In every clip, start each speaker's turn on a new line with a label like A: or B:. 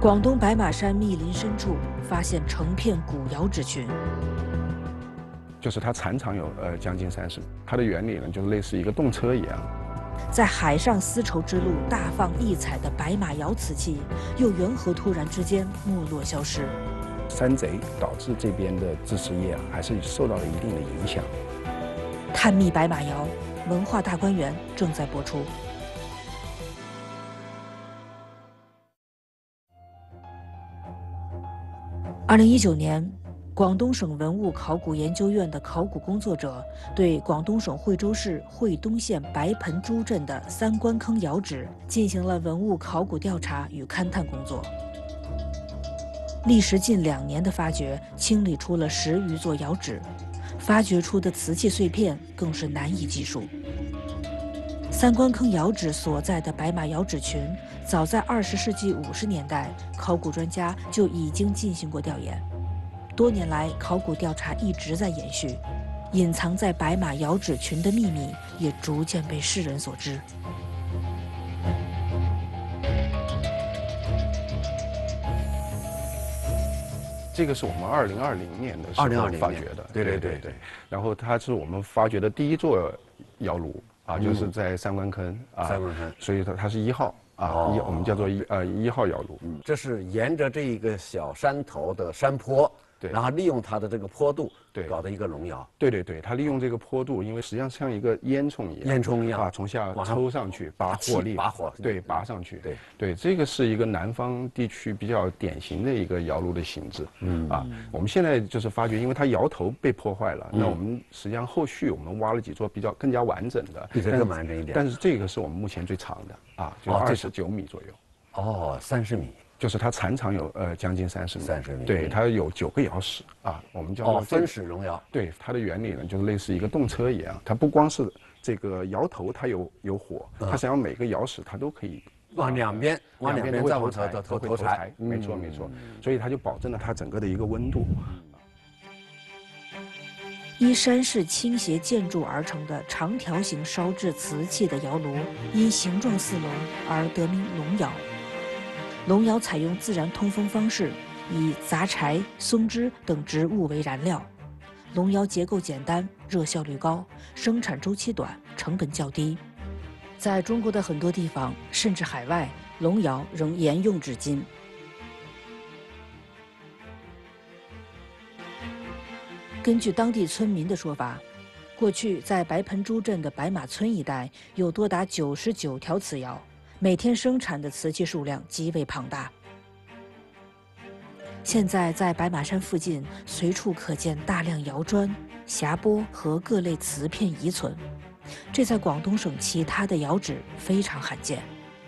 A: 广东白马山密林深处发现成片古窑址群，
B: 就是它残长有将近30米，它的原理呢就是类似一个动车一样。
A: 在海上丝绸之路大放异彩的白马窑瓷器，又缘何突然之间没落消失？
B: 山贼导致这边的制瓷业还是受到了一定的影响。
A: 探秘白马窑，文化大观园正在播出。2019年，广东省文物考古研究院的考古工作者对广东省惠州市惠东县白盆珠镇的三官坑窑址进行了文物考古调查与勘探工作。历时近2年的发掘，清理出了10余座窑址，发掘出的瓷器碎片更是难以计数。三官坑窑址所在的白马窑址群，早在20世纪50年代，考古专家就已经进行过调研。多年来，考古调查一直在延续，隐藏在白马窑址群的秘密也逐渐被世人所知。
B: 这个是我们2020年的时候发掘的，对。然后它是我们发掘的第1座窑炉啊，就是在三官坑啊，
C: 三官坑，
B: 所以它是1号啊，我们叫做1号窑炉。
C: 这是沿着这一个小山头的山坡，
B: 对，
C: 然后利用它的这个坡度，
B: 对，
C: 搞的一个龙窑。
B: 对，它利用这个坡度，因为实际上像一个烟囱一样啊，从下抽上去，拔火力，对，拔上去。对，这个是一个南方地区比较典型的一个窑炉的形制。我们现在就是发觉，因为它窑头被破坏了，那我们实际上后续我们挖了几座比较更加完整的，
C: 比这更完整一点。
B: 但是这个是我们目前最长的啊，就29米左右。
C: 哦，30米。
B: 就是它残长有将近30米，30米，对，它有9个窑室啊，我们叫做
C: 分室熔窑。对，
B: 它的原理呢就是类似一个动车一样，它不光是这个窑头它有火，它实际上每个窑室它都可以
C: 往两边再往投柴，
B: 没错，所以它就保证了它整个的一个温度。
A: 依山势倾斜建筑而成的长条形烧制瓷器的窑炉，因形状似龙而得名龙窑。龙窑采用自然通风方式，以杂柴、松枝等植物为燃料。龙窑结构简单，热效率高，生产周期短，成本较低。在中国的很多地方，甚至海外，龙窑仍沿用至今。根据当地村民的说法，过去在白盆珠镇的白马村一带有多达99条瓷窑。每天生产的瓷器数量极为庞大。现在在白马山附近，随处可见大量窑砖、匣钵和各类瓷片遗存，这在广东省其他的窑址非常罕见。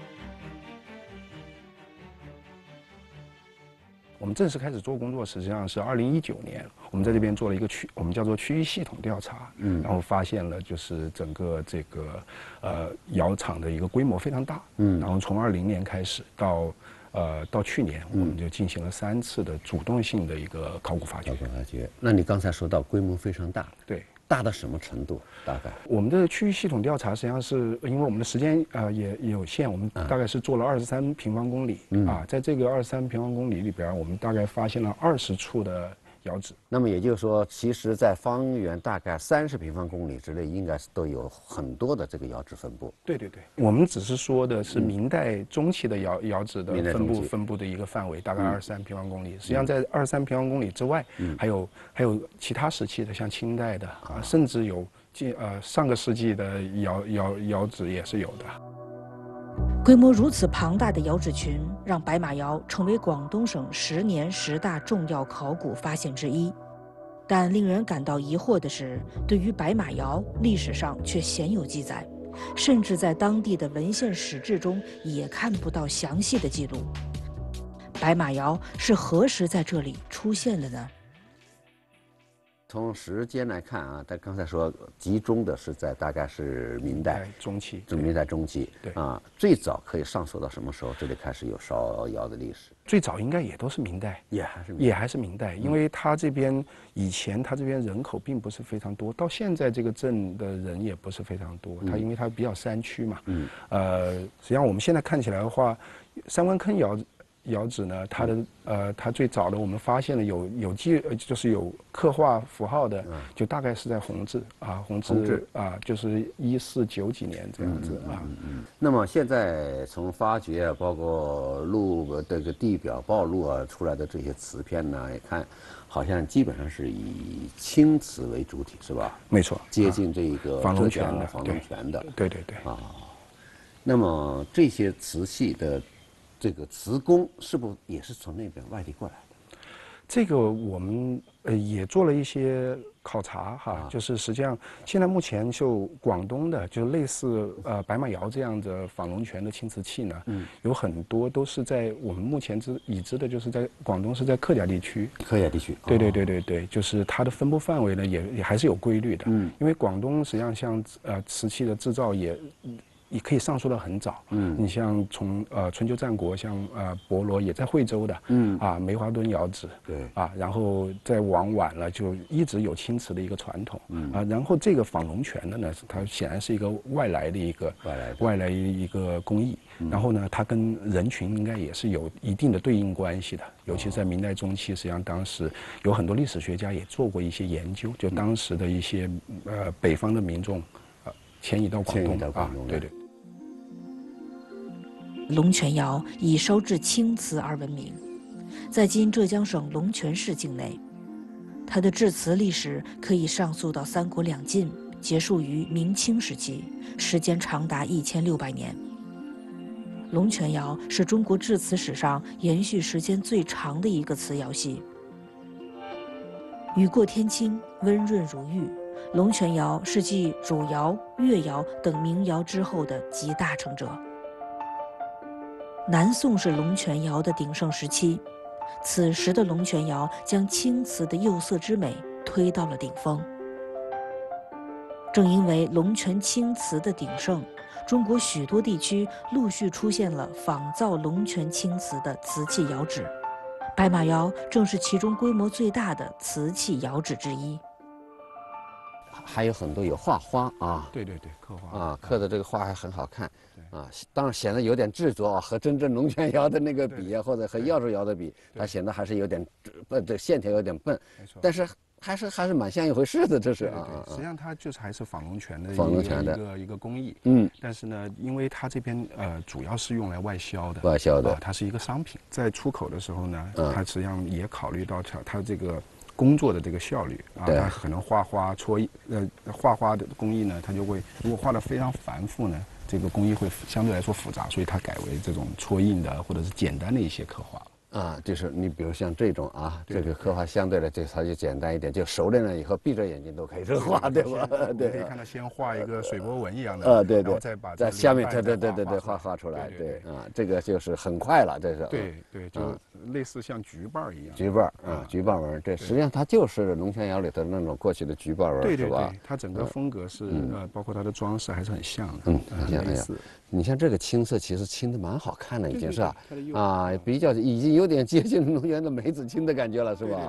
B: 我们正式开始做工作，实际上是2019年，我们在这边做了一个我们叫做区域系统调查，然后发现了就是整个这个窑厂的一个规模非常大，然后从20年开始到去年，我们就进行了3次的主动性的一个考古发掘。
C: 那你刚才说到规模非常大，
B: 对。
C: 大到什么程度？大概
B: 我们的区域系统调查实际上是因为我们的时间也有限，我们大概是做了23平方公里啊，在这个23平方公里里边，我们大概发现了20处的窑址。
C: 那么也就是说，其实，在方圆大概30平方公里之内，应该是都有很多的这个窑址分布。
B: 对，我们只是说的是明代中期的窑址的分布的一个范围，大概23平方公里。实际上，在23平方公里之外，还有其他时期的，像清代的啊，甚至有上个世纪的窑址也是有的。
A: 规模如此庞大的窑址群，让白马窑成为广东省10年10大重要考古发现之一。但令人感到疑惑的是，对于白马窑，历史上却鲜有记载，甚至在当地的文献史志中也看不到详细的记录。白马窑是何时在这里出现的呢？
C: 从时间来看啊，他刚才说集中的是在大概是明代
B: 中期，
C: 明代中期，对啊，最早可以上溯到什么时候？这里开始有烧窑的历史？
B: 最早应该也都是明代，也还是明代，因为他这边以前他这边人口并不是非常多，到现在这个镇的人也不是非常多，他因为它比较山区嘛，实际上我们现在看起来的话，三官坑窑窑址呢，它最早的我们发现了就是有刻画符号的，就大概是在弘治啊，弘治啊，就是1490几年这样子啊。
C: 那么现在从发掘包括这个地表暴露出来的这些瓷片呢，也看好像基本上是以青瓷为主体，是吧？
B: 没错，
C: 接近这个
B: 仿龙泉的，
C: 仿龙泉的。
B: 对
C: 啊。那么这些瓷器的这个瓷工是不是也是从那边外地过来的？
B: 这个我们也做了一些考察哈，就是实际上现在目前就广东的，就类似白马窑这样的仿龙泉的青瓷器呢，有很多都是在我们目前已知的，就是在广东是在客家地区。
C: 客家地区。
B: 对，就是它的分布范围呢也还是有规律的。因为广东实际上像瓷器的制造也可以上溯到很早，你像从春秋战国，像博罗也在惠州的，梅花墩窑址，
C: 对，
B: 然后再往晚了就一直有青瓷的一个传统，然后这个仿龙泉的呢，它显然是一个外来的一个工艺，然后呢，它跟人群应该也是有一定的对应关系的，尤其在明代中期，实际上当时有很多历史学家也做过一些研究，就当时的一些北方的民众迁移到广东啊，对。
A: 龙泉窑以烧制青瓷而闻名，在今浙江省龙泉市境内，它的制瓷历史可以上溯到三国两晋，结束于明清时期，时间长达1600年。龙泉窑是中国制瓷史上延续时间最长的一个瓷窑系。雨过天青，温润如玉，龙泉窑是继汝窑、越窑等名窑之后的集大成者。南宋是龙泉窑的鼎盛时期，此时的龙泉窑将青瓷的釉色之美推到了顶峰。正因为龙泉青瓷的鼎盛，中国许多地区陆续出现了仿造龙泉青瓷的瓷器窑址，白马窑正是其中规模最大的瓷器窑址之一。
C: 还有很多有画花啊，
B: 对，刻花
C: 啊，刻的这个花还很好看，啊，当然显得有点制作啊，和真正龙泉窑的那个比啊，或者和耀州窑的比，它显得还是有点笨，这线条有点笨，
B: 没错，
C: 但是还是蛮像一回事的，这是啊。
B: 实际上它就是还是仿龙泉的一个工艺，但是呢，因为它这边主要是用来外销的，它是一个商品，在出口的时候呢，它实际上也考虑到它这个工作的这个效率啊，它可能画花画花的工艺呢，它就会如果画得非常繁复呢，这个工艺会相对来说复杂，所以它改为这种戳印的或者是简单的一些刻画。
C: 啊，就是你比如像这种啊，这个刻画相对来它就简单一点，就熟练了以后闭着眼睛都可以这画，对吧？对，
B: 可以看到先画一个水波纹一样的，
C: 对，
B: 然后再把
C: 在下面对画出来，对啊，这个就是很快了，这是
B: 对，就类似像菊瓣一样，
C: 菊瓣纹，对，实际上它就是龙泉窑里头那种过去的菊瓣纹，是吧？
B: 它整个风格是包括它的装饰还是很像的，
C: 很像。哎呀，你像这个青色，其实青的蛮好看的，已经是啊，比较已经有点接近龙泉的梅子青的感觉了，是吧？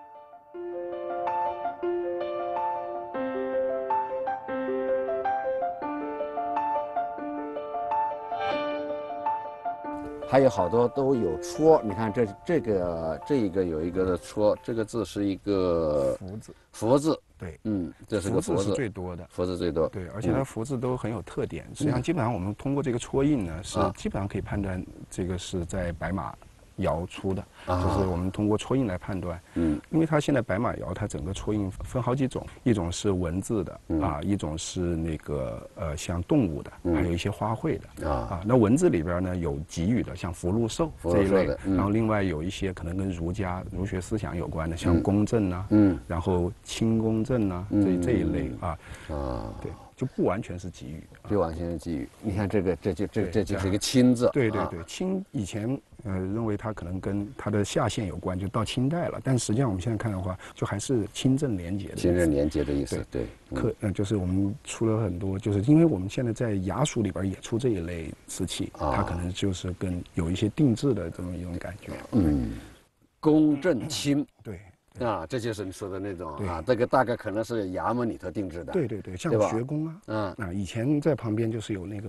C: 还有好多都有戳，你看这个有一个的戳，这个字是一个福字，
B: 对，
C: 这是个福字
B: 最多的，
C: 福字最多，
B: 对，而且它福字都很有特点。实际上，基本上我们通过这个戳印呢，是基本上可以判断这个是在白马窑出的，就是我们通过戳印来判断。因为它现在白马窑它整个戳印分好几种，一种是文字的一种是那个像动物的，还有一些花卉的那文字里边呢有给予的，像福禄寿这一类，然后另外有一些可能跟儒学思想有关的，像公正啊，然后清公正啊这一类对。就不完全是给予，
C: 不完全是给予。你看这个，这就是一个亲字。
B: 对，亲以前认为它可能跟它的下线有关，就到清代了。但实际上我们现在看的话，就还是清正廉洁的意思。
C: 清正廉洁的意思，对。
B: 就是我们出了很多，就是因为我们现在在衙署里边也出这一类瓷器，它可能就是跟有一些定制的这么一种感觉。
C: 公正清。
B: 对。
C: 这就是你说的那种这个大概可能是衙门里头定制的。
B: 对，像学宫以前在旁边就是有那个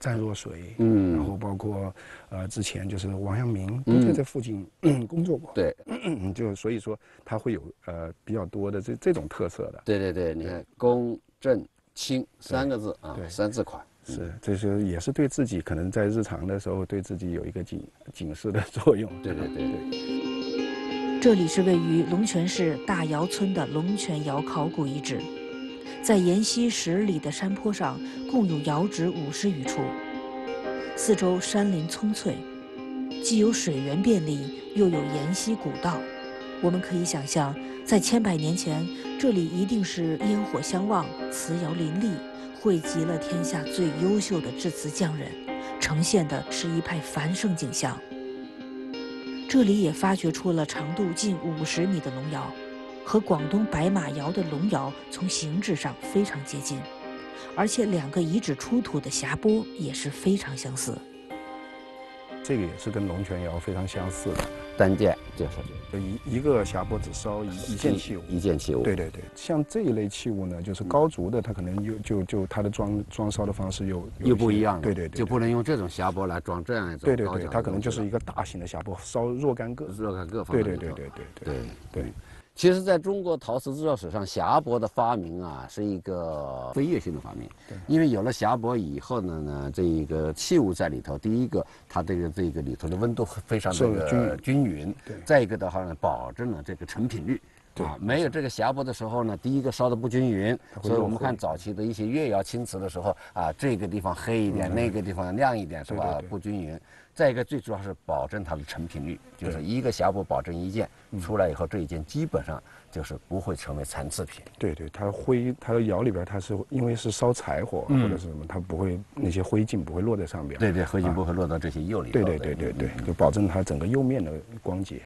B: 湛若水，然后包括之前就是王阳明都在这附近工作过，
C: 对，
B: 就所以说它会有比较多的这种特色的。
C: 对对对，你看公正清3个字啊，3字款。
B: 是，这些也是对自己可能在日常的时候对自己有一个警示的作用。
C: 对对对对。
A: 这里是位于龙泉市大窑村的龙泉窑考古遗址，在沿西10里的山坡上，共有窑址50余处，四周山林葱翠，既有水源便利，又有沿溪古道。我们可以想象，在千百年前，这里一定是烟火相望，瓷窑林立，汇集了天下最优秀的制瓷匠人，呈现的是一派繁盛景象。这里也发掘出了长度近50米的龙窑，和广东白马窑的龙窑从形制上非常接近，而且2个遗址出土的匣钵也是非常相似。
B: 这个也是跟龙泉窑非常相似的，
C: 单件就是
B: 一个匣钵只烧一件器物，
C: 一件器物。
B: 对对对，像这一类器物呢，就是高足的，它可能就它的装烧的方式又
C: 不一样了。
B: 对对对，
C: 就不能用这种匣钵来装这样一种。
B: 对对对，它可能就是一个大型的匣钵，烧若干个。
C: 放。
B: 对。
C: 其实，在中国陶瓷制造史上，匣钵的发明啊，是一个飞跃性的发明。因为有了匣钵以后呢，这一个器物在里头，第一个，它这个里头的温度非常的均匀。对。再一个的话呢，保证了这个成品率。对。没有这个匣钵的时候呢，第一个烧的不均匀，所以我们看早期的一些越窑青瓷的时候啊，这个地方黑一点，那个地方亮一点，是吧？不均匀。再一个，最主要是保证它的成品率，就是一个匣钵保证1件出来以后，这一件基本上就是不会成为残次品。
B: 对对，它的窑里边它是因为是烧柴火或者是什么，它不会那些灰烬不会落在上边。
C: 对对，灰烬不会落到这些釉里头。
B: 对，就保证它整个釉面的光洁。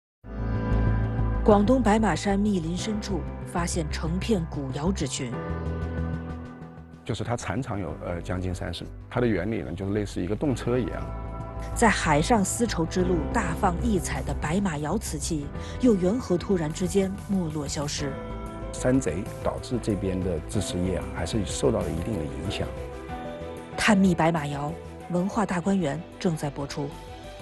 A: 广东白马山密林深处发现成片古窑址群，
B: 就是它残长有将近30米，它的原理呢就是类似一个动车一样。
A: 在海上丝绸之路大放异彩的白马窑瓷器，又缘何突然之间没落消失？
B: 山贼导致这边的制瓷业还是受到了一定的影响。
A: 探秘白马窑，文化大观园正在播出。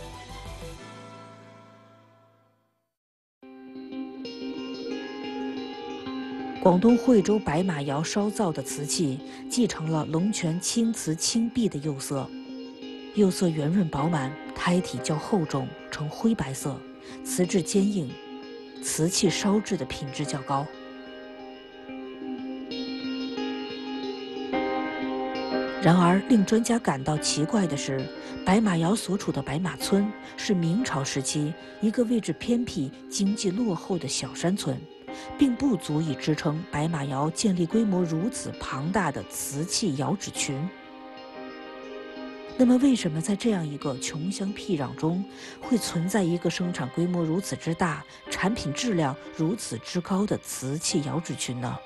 A: 广东惠州白马窑烧造的瓷器，继承了龙泉青瓷青碧的釉色。釉色圆润饱满，胎体较厚重，呈灰白色，瓷质坚硬，瓷器烧制的品质较高。然而，令专家感到奇怪的是，白马窑所处的白马村是明朝时期一个位置偏僻、经济落后的小山村，并不足以支撑白马窑建立规模如此庞大的瓷器窑址群。那么，为什么在这样一个穷乡僻壤中，会存在一个生产规模如此之大、产品质量如此之高的瓷器窑址群呢？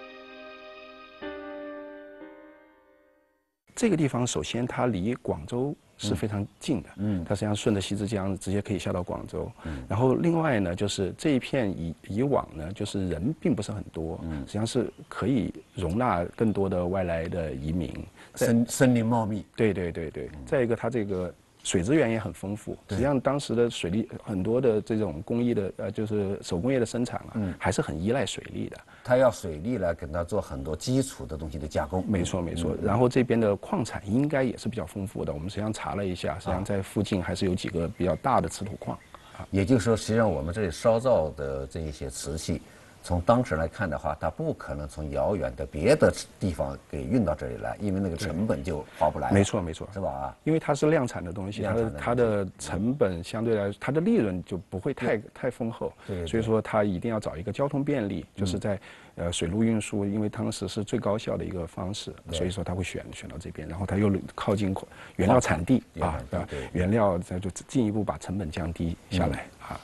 B: 这个地方首先它离广州是非常近的，它实际上顺着西之江直接可以下到广州。然后另外呢，就是这一片以往呢，就是人并不是很多，实际上是可以容纳更多的外来的移民。
C: 森林茂密。
B: 对。再一个，它这个水资源也很丰富。实际上当时的水利很多的这种工艺的就是手工业的生产啊，还是很依赖水利的。
C: 它要水利来给它做很多基础的东西的加工。
B: 没错。然后这边的矿产应该也是比较丰富的。我们实际上查了一下，实际上在附近还是有几个比较大的瓷土矿。
C: 也就是说，实际上我们这里烧造的这一些瓷器，从当时来看的话，它不可能从遥远的别的地方给运到这里来，因为那个成本就划不来。
B: 没错，
C: 是吧？
B: 因为它是量产的东西，它的成本相对来说，它的利润就不会太丰厚。对。所以说，它一定要找一个交通便利，就是在水路运输，因为当时是最高效的一个方式，所以说它会选到这边，然后它又靠近原料产地啊，原料再就进一步把成本降低下来啊。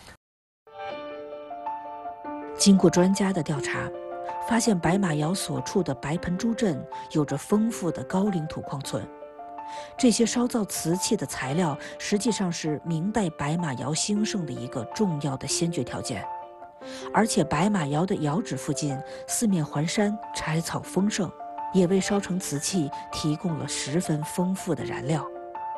A: 经过专家的调查，发现白马窑所处的白盆珠镇有着丰富的高岭土矿存。这些烧造瓷器的材料，实际上是明代白马窑兴盛的一个重要的先决条件。而且白马窑的窑址附近四面环山，柴草丰盛， 也为烧成瓷器提供了十分丰富的燃料。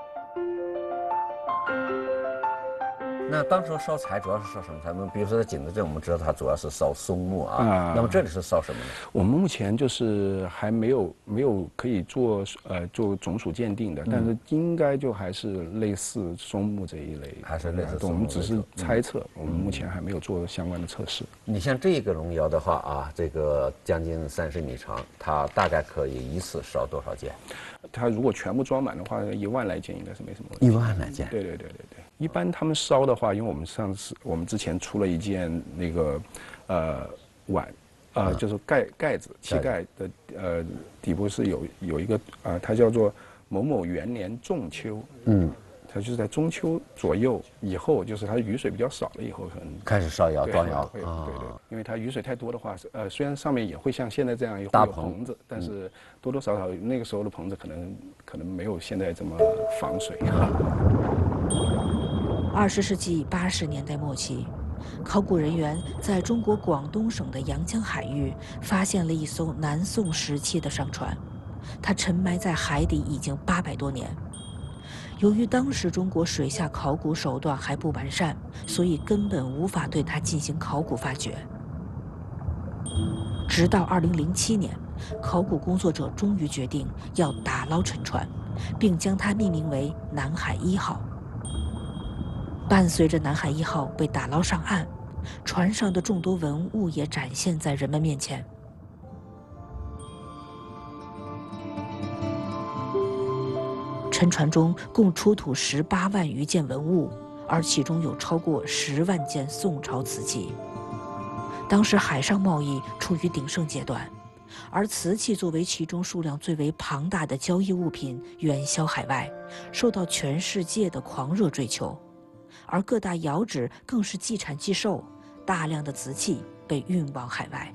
C: 那当时烧柴主要是烧什么柴？比如说在景德镇，我们知道它主要是烧松木啊。那么这里是烧什么呢？
B: 我们目前就是还没有可以做种属鉴定的，但是应该就还是类似松木这一类，
C: 还是类似松木。
B: 我们只是猜测，我们目前还没有做相关的测试。
C: 你像这个龙窑的话啊，这个将近30米长，它大概可以一次烧多少件？
B: 它如果全部装满的话，1万来件应该是没什么问题。
C: 1万来件？
B: 对。一般他们烧的话，因为我们之前出了一件那个碗，就是盖子漆盖的底部是有一个它叫做某某元年仲秋，它就是在中秋左右以后，就是它雨水比较少了以后，可能
C: 开始烧窑装窑。
B: 对，因为它雨水太多的话，虽然上面也会像现在这样有棚子，但是多多少少那个时候的棚子可能没有现在这么防水。
A: 20世纪80年代末期，考古人员在中国广东省的阳江海域发现了一艘南宋时期的商船，它沉埋在海底已经800多年。由于当时中国水下考古手段还不完善，所以根本无法对它进行考古发掘。直到2007年，考古工作者终于决定要打捞沉船，并将它命名为“南海1号”。伴随着南海1号被打捞上岸，船上的众多文物也展现在人们面前。沉船中共出土18万余件文物，而其中有超过10万件宋朝瓷器。当时海上贸易处于鼎盛阶段，而瓷器作为其中数量最为庞大的交易物品，远销海外，受到全世界的狂热追求。而各大窑址更是即产即售，大量的瓷器被运往海外。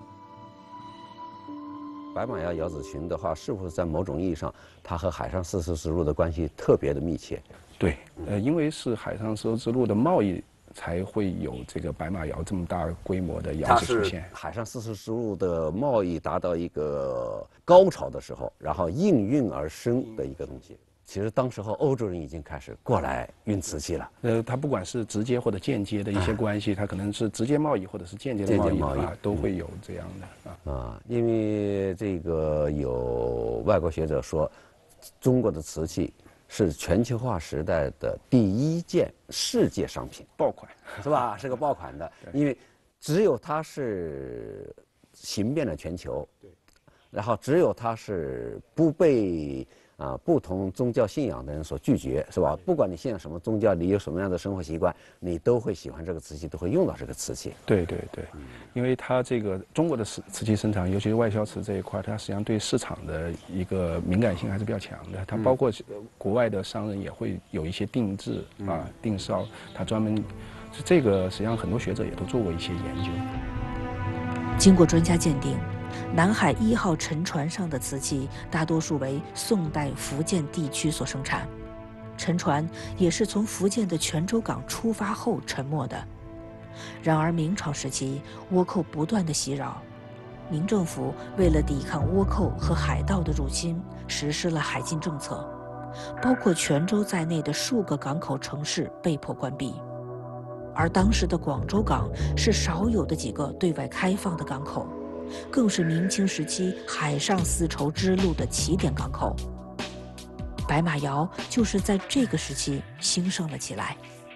C: 白马窑窑址群的话，是不是在某种意义上，它和海上丝绸之路的关系特别的密切？
B: 对，因为是海上丝绸之路的贸易，才会有这个白马窑这么大规模的窑址出现。
C: 海上丝绸之路的贸易达到一个高潮的时候，然后应运而生的一个东西。其实当时候欧洲人已经开始过来运瓷器了。
B: 它不管是直接或者间接的一些关系，它可能是直接贸易或者是间接的贸易都会有这样的
C: 因为这个有外国学者说，中国的瓷器是全球化时代的第1件世界商品，
B: 爆款，
C: 是吧？是个爆款的，因为只有它是行遍了全球，然后只有它是不被不同宗教信仰的人所拒绝，是吧？不管你信仰什么宗教，你有什么样的生活习惯，你都会喜欢这个瓷器，都会用到这个瓷器。
B: 对，因为它这个中国的瓷器生产，尤其是外销瓷这一块，它实际上对市场的一个敏感性还是比较强的。它包括国外的商人也会有一些定制定烧，它专门这个实际上很多学者也都做过一些研究。
A: 经过专家鉴定，南海1号沉船上的瓷器大多数为宋代福建地区所生产，沉船也是从福建的泉州港出发后沉没的。然而明朝时期，倭寇不断的袭扰，明政府为了抵抗倭寇和海盗的入侵，实施了海禁政策，包括泉州在内的数个港口城市被迫关闭。而当时的广州港是少有的几个对外开放的港口，更是明清时期海上丝绸之路的起点港口。白马窑就是在这个时期兴盛了起来。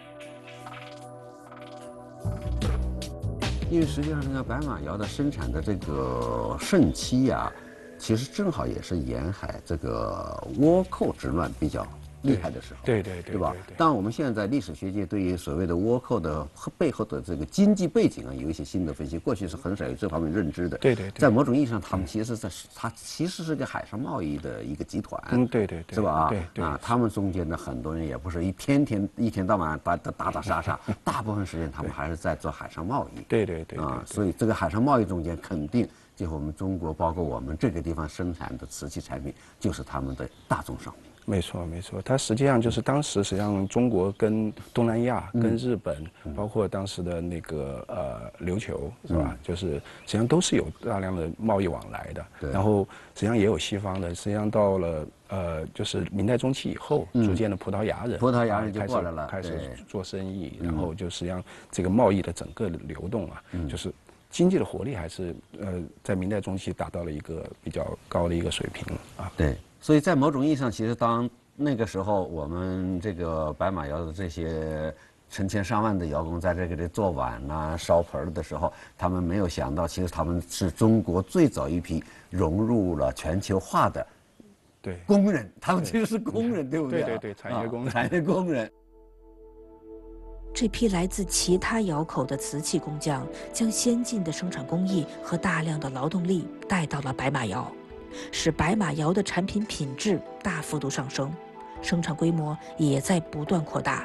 C: 因为实际上这个白马窑的生产的这个盛期其实正好也是沿海这个倭寇之乱比较厉害的时候，
B: 对
C: 吧？当然，我们现在历史学界对于所谓的倭寇的背后的这个经济背景有一些新的分析，过去是很少有这方面认知的。
B: 对，
C: 在某种意义上，他们其实它其实是个海上贸易的一个集团。
B: 对，
C: 是吧？
B: 对
C: 他们中间的很多人也不是一天到晚打杀，大部分时间他们还是在做海上贸易。
B: 对，
C: 所以这个海上贸易中间肯定。就我们中国，包括我们这个地方生产的瓷器产品，就是他们的大宗商品。
B: 没错，没错，它实际上就是当时实际上中国跟东南亚、跟日本，包括当时的那个琉球是吧？就是实际上都是有大量的贸易往来的。然后实际上也有西方的，实际上到了就是明代中期以后，逐渐的葡萄牙人
C: 就过来了，
B: 开始做生意，然后就实际上这个贸易的整个的流动啊，就是经济的活力还是在明代中期达到了一个比较高的一个水平啊。
C: 对。所以在某种意义上，其实当那个时候我们这个白马窑的这些成千上万的窑工在这个里做碗啊、烧盆的时候，他们没有想到，其实他们是中国最早一批融入了全球化的工人，他们其实是工人，对不对？
B: 对，产业工人。
C: 产业工人。
A: 这批来自其他窑口的瓷器工匠，将先进的生产工艺和大量的劳动力带到了白马窑，使白马窑的产品品质大幅度上升，生产规模也在不断扩大。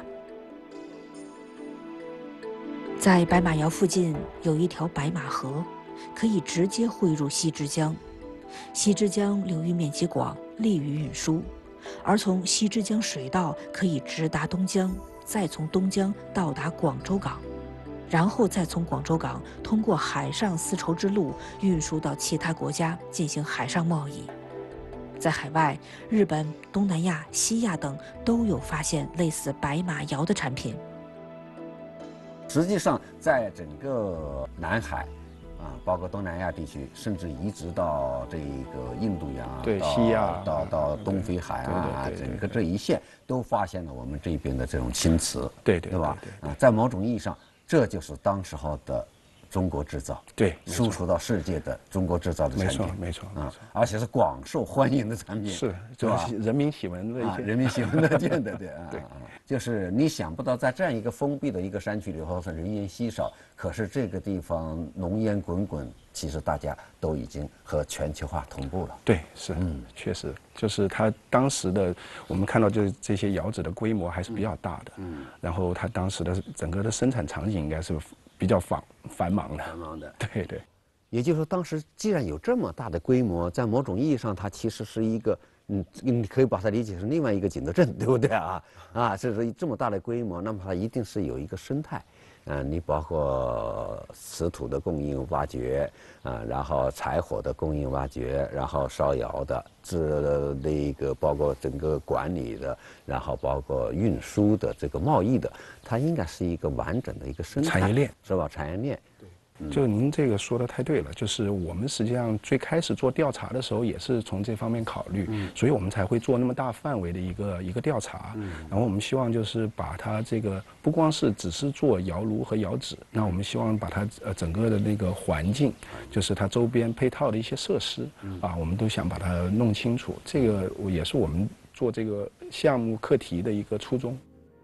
A: 在白马窑附近有一条白马河，可以直接汇入西之江。西之江流域面积广，利于运输，而从西之江水道可以直达东江，再从东江到达广州港，然后再从广州港通过海上丝绸之路运输到其他国家进行海上贸易。在海外，日本、东南亚、西亚等都有发现类似白马窑的产品。
C: 实际上，在整个南海包括东南亚地区，甚至移植到这个印度洋、
B: 西亚
C: 到东非海岸整个这一线都发现了我们这边的这种青瓷，对吧？在某种意义上，这就是当时候的中国制造，输出到世界的中国制造的产品，
B: 没错，
C: 而且是广受欢迎的产品，
B: 是吧？人民喜闻乐见，
C: 人民喜闻乐见的，对。就是你想不到，在这样一个封闭的一个山区里头，是人烟稀少，可是这个地方浓烟滚滚，其实大家都已经和全球化同步了。
B: 对，是，确实，就是它当时的我们看到，就是这些窑址的规模还是比较大的，然后它当时的整个的生产场景应该是比较繁忙的，对。
C: 也就是说，当时既然有这么大的规模，在某种意义上，它其实是一个。你可以把它理解成另外一个景德镇，对不对这是这么大的规模，那么它一定是有一个生态，你包括瓷土的供应挖掘，然后柴火的供应挖掘，然后烧窑的，那个包括整个管理的，然后包括运输的这个贸易的，它应该是一个完整的一个生态
B: 产业链，
C: 是吧？产业链。
B: 就您这个说的太对了，就是我们实际上最开始做调查的时候也是从这方面考虑，所以我们才会做那么大范围的一个调查。然后我们希望就是把它这个不光是只是做窑炉和窑址，那我们希望把它整个的那个环境，就是它周边配套的一些设施我们都想把它弄清楚。这个也是我们做这个项目课题的一个初衷。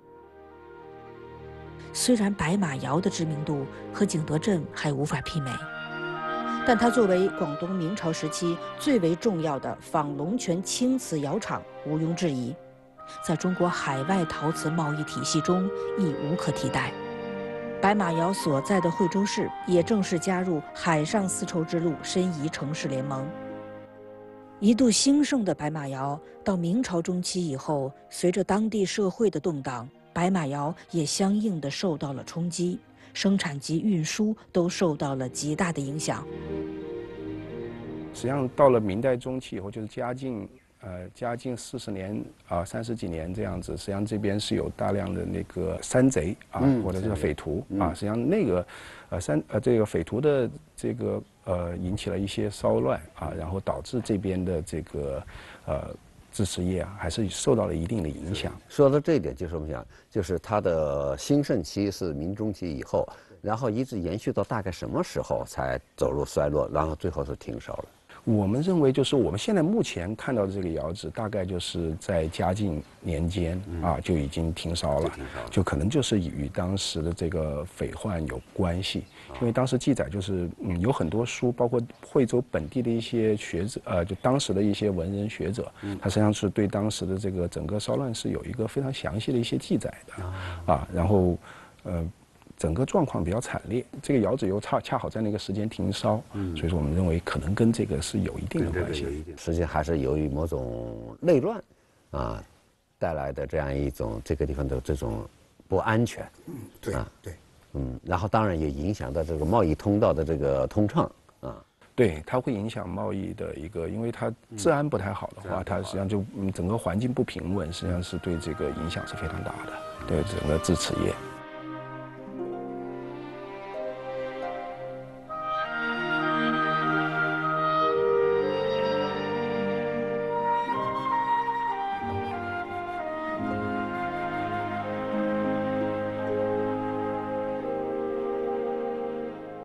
A: 虽然白马窑的知名度和景德镇还无法媲美，但它作为广东明朝时期最为重要的仿龙泉青瓷窑厂，毋庸置疑，在中国海外陶瓷贸易体系中亦无可替代。白马窑所在的惠州市也正式加入海上丝绸之路申遗城市联盟。一度兴盛的白马窑，到明朝中期以后，随着当地社会的动荡，白马窑也相应的受到了冲击，生产及运输都受到了极大的影响。
B: 实际上到了明代中期以后，就是嘉靖40年30几年这样子，实际上这边是有大量的那个山贼或者是匪徒实际上那个这个匪徒的这个引起了一些骚乱然后导致这边的这个制瓷业还是受到了一定的影响。
C: 说到这一点，就是我们讲，就是它的兴盛期是明中期以后，然后一直延续到大概什么时候才走入衰落，然后最后是停烧了。
B: 我们认为，就是我们现在目前看到的这个窑址，大概就是在嘉靖年间就已经停烧了，就可能就是与当时的这个匪患有关系。因为当时记载就是有很多书，包括惠州本地的一些学者，就当时的一些文人学者，他实际上是对当时的这个整个骚乱是有一个非常详细的一些记载的然后整个状况比较惨烈，这个窑址又恰好在那个时间停烧，所以说我们认为可能跟这个是有一定的关系。
C: 实际还是由于某种内乱带来的这样一种这个地方的这种不安全。
D: 对对。
C: 然后当然也影响到这个贸易通道的这个通畅
B: 对，它会影响贸易的一个，因为它治安不太好的话，它实际上就整个环境不平稳，实际上是对这个影响是非常大的，对整个制瓷业。